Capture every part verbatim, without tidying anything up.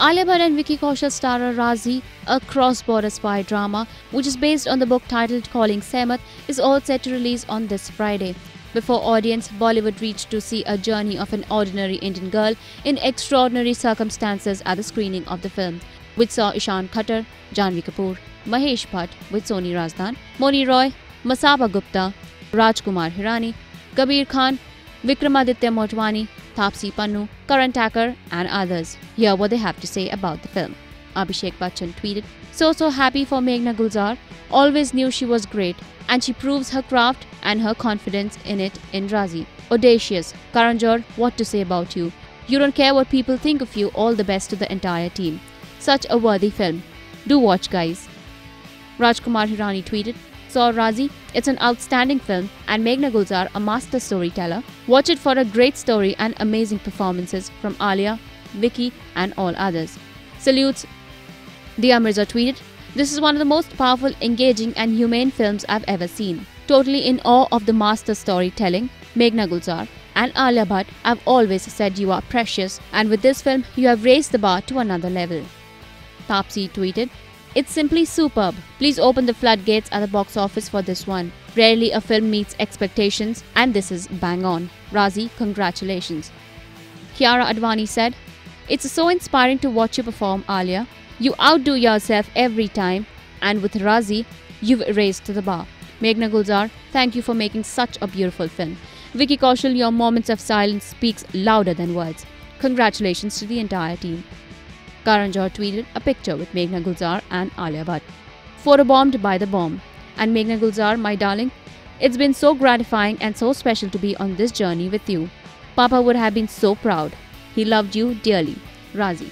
Alia Bhatt and Vicky Kaushal star Raazi, a cross-border spy drama which is based on the book titled Calling Sehmat, is all set to release on this Friday. Before audience, Bollywood reached to see a journey of an ordinary Indian girl in extraordinary circumstances at the screening of the film, which saw Ishaan Khatter, Janhvi Kapoor, Mahesh Bhatt with Soni Razdan, Mouni Roy, Masaba Gupta, Rajkumar Hirani, Kabir Khan, Vikramaditya Motwani, Taapsee Pannu, Karan Tacker and others. Hear what they have to say about the film. Abhishek Bachchan tweeted, "So so happy for Meghna Gulzar. Always knew she was great and she proves her craft and her confidence in it in Raazi. Audacious. Karanjor, what to say about you? You don't care what people think of you. All the best to the entire team. Such a worthy film. Do watch, guys." Rajkumar Hirani tweeted, "Saw Raazi. It's an outstanding film and Meghna Gulzar a master storyteller. Watch it for a great story and amazing performances from Alia, Vicky and all others. Salutes." Dia Mirza tweeted, "This is one of the most powerful, engaging and humane films I've ever seen. Totally in awe of the master storytelling, Meghna Gulzar and Alia Bhatt. I've always said you are precious and with this film you have raised the bar to another level." Taapsee tweeted, "It's simply superb. Please open the floodgates at the box office for this one. Rarely a film meets expectations and this is bang on. Raazi, congratulations." Kiara Advani said, "It's so inspiring to watch you perform, Alia. You outdo yourself every time and with Raazi, you've raised the bar. Meghna Gulzar, thank you for making such a beautiful film. Vicky Kaushal, your moments of silence speaks louder than words. Congratulations to the entire team." Karanjor tweeted a picture with Meghna Gulzar and Alia Bhatt. "Photobombed by the bomb. And Meghna Gulzar, my darling, it's been so gratifying and so special to be on this journey with you. Papa would have been so proud. He loved you dearly. Raazi."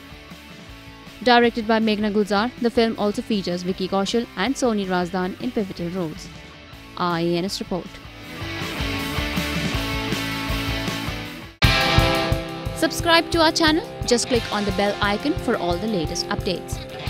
Directed by Meghna Gulzar, the film also features Vicky Kaushal and Soni Razdan in pivotal roles. I A N S report. Subscribe to our channel. Just click on the bell icon for all the latest updates.